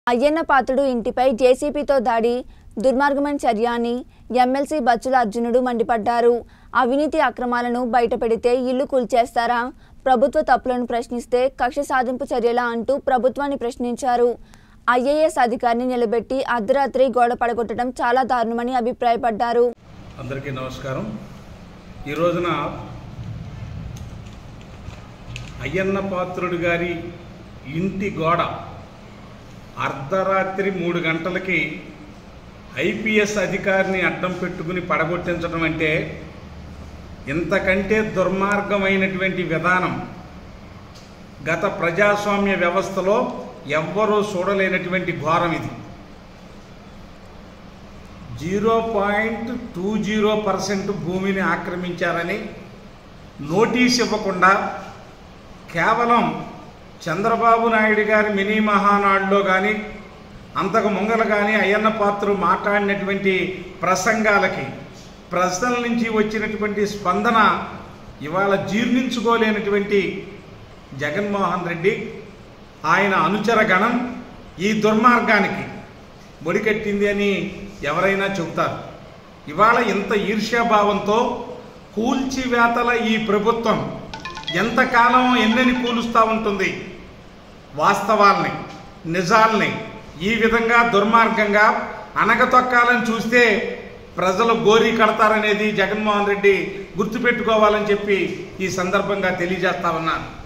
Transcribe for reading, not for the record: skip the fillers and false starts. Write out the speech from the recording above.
అయ్యన్న పాత్రుడు ఇంటిపై జేసీబీతో దాడి దుర్మార్గమైన చర్య అని ఎమ్మెల్సీ బచ్చుల అర్జునుడు మండిపడ్డారు. అవినీతి అక్రమాలను బయటపెడితే ఇల్లు కూల్చేస్తారా? ప్రభుత్వ తప్పులను ప్రశ్నిస్తే కక్ష సాధింపు చర్యలా అంటూ ప్రభుత్వాన్ని ప్రశ్నించారు. ఐఏఎస్ అధికారిని నిలబెట్టి అర్ధరాత్రి గోడ పడగొట్టడం చాలా దారుణమని అభిప్రాయపడ్డారు. అందరికీ నమస్కారం. ఈ రోజున అయ్యన్న పాత్రుడు గారి ఇంటి గోడ అర్ధరాత్రి 3 గంటలకి ఐపీఎస్ అధికారిని అడ్డం పెట్టుకుని పడగొట్టించడం అంటే ఇంతకంటే దుర్మార్గమైనటువంటి విధానం గత ప్రజాస్వామ్య వ్యవస్థలో ఎవ్వరూ చూడలేనటువంటి ఘోరం ఇది. 0.20% భూమిని ఆక్రమించారని నోటీస్ ఇవ్వకుండా కేవలం చంద్రబాబు నాయుడు గారి మినీ మహానాడులో కానీ అంతకు ముంగలు కానీ అయ్యన్న పాత్రుడు మాట్లాడినటువంటి ప్రసంగాలకి ప్రజల నుంచి వచ్చినటువంటి స్పందన ఇవాళ జీర్ణించుకోలేనటువంటి జగన్మోహన్ రెడ్డి ఆయన అనుచర గణం ఈ దుర్మార్గానికి ముడికట్టింది అని ఎవరైనా చెబుతారు. ఇవాళ ఇంత ఈర్ష్యాభావంతో కూల్చివేతల ఈ ప్రభుత్వం ఎంతకాలం ఎన్నెన్ని కూలుస్తూ ఉంటుంది? వాస్తవాల్ని నిజాల్ని ఈ విధంగా దుర్మార్గంగా అనగతొక్కాలని చూస్తే ప్రజలు గోరీ కడతారనేది జగన్మోహన్ రెడ్డి గుర్తుపెట్టుకోవాలని చెప్పి ఈ సందర్భంగా తెలియజేస్తా ఉన్నాను.